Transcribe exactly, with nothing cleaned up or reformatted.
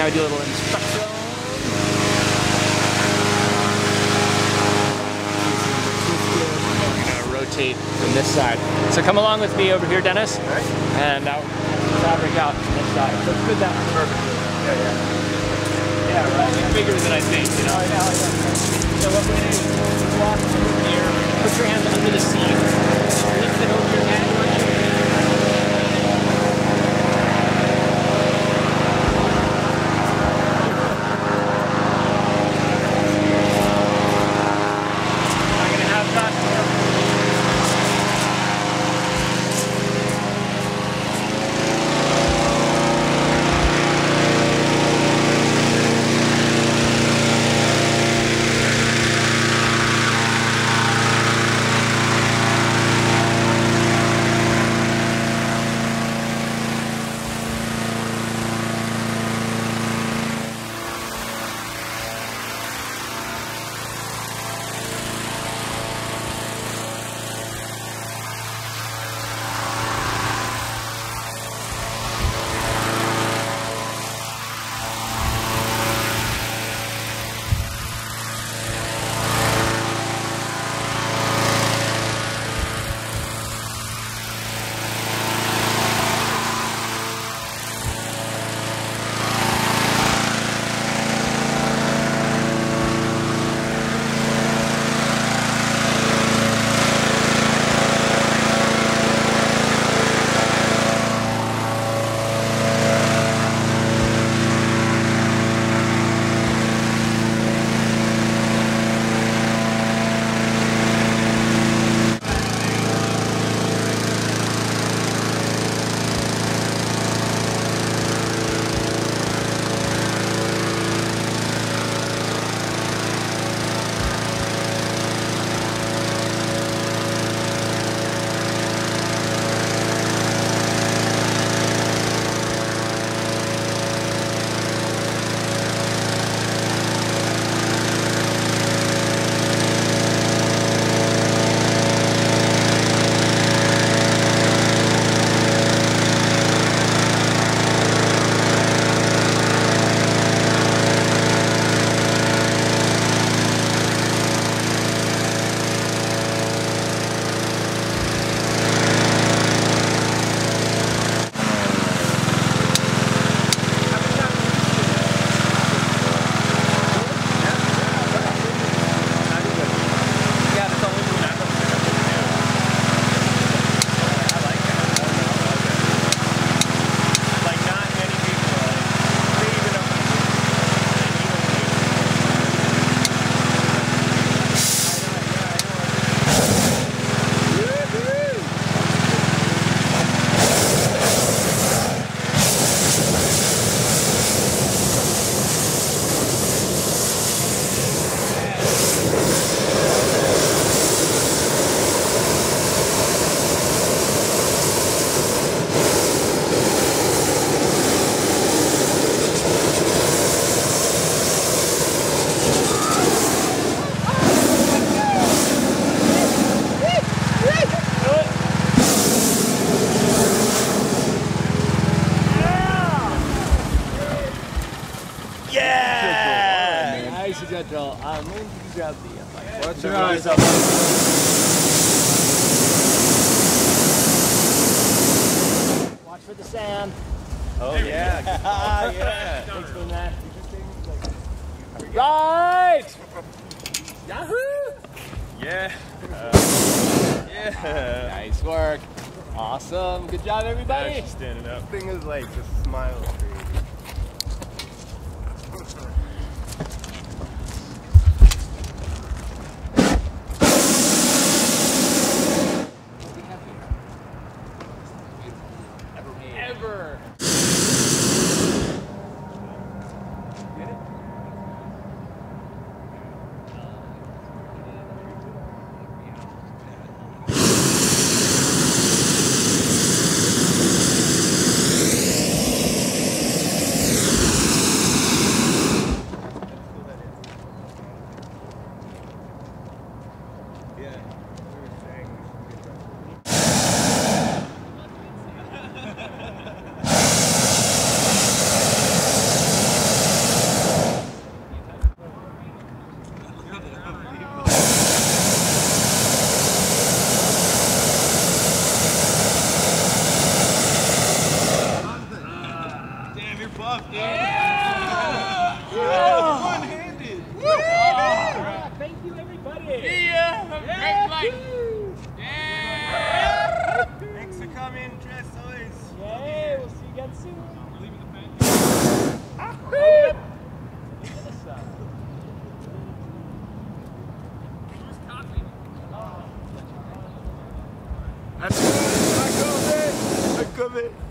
I do a little inspection. We're gonna rotate from this side. So come along with me over here, Dennis, Right. and I'll fabric out from this side. So it's good that one's perfect. Yeah, yeah. Yeah, right. It's bigger than I think, you know. I know, I know. So what we're gonna do is walk over here, put your hands under the seat, lift it over your head. Joel, um, when did you grab the uh, bike? What's your eyes up? Watch for the sand. Oh yeah. Yeah. Thanks for that. Right! Yahoo! Yeah. Uh, yeah. Nice work. Awesome. Good job, everybody. Yeah, she's standing up. Thing is like just smile. Ever. That's good. I got it. I got it.